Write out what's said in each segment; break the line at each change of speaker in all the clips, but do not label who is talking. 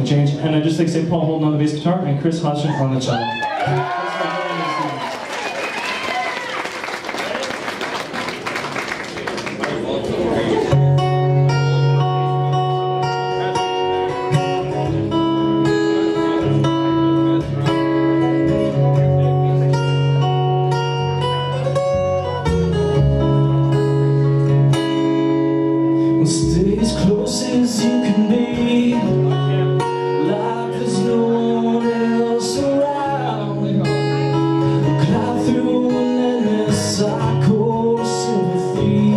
change. And I'd just like to say Paul Holden on the bass guitar and Kris Hodgson on the cello.
Stay as close as you can be, like there's no one else around. Climb through an endless cycle of sympathy.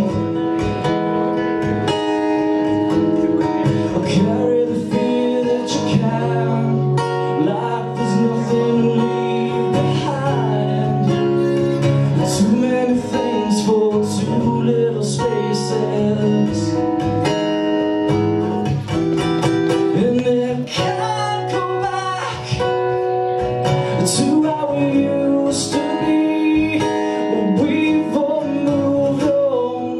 Carry the fear that you can, like there's nothing to leave behind. Too many things for too little spaces. To how we used to be, we've all moved on.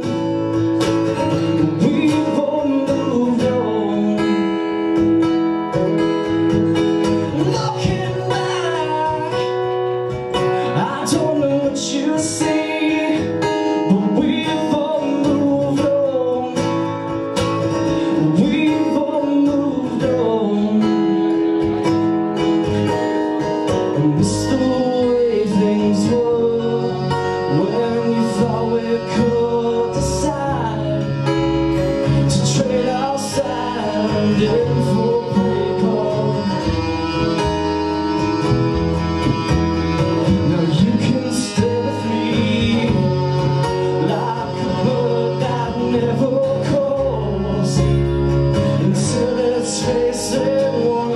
We've all moved on. Looking back, I don't know what you see, but we've all moved on. We've all moved on. Miss the way things were when you thought we could decide to trade outside in for a break off. Now you can stay with me like a bird that never calls until it's facing one.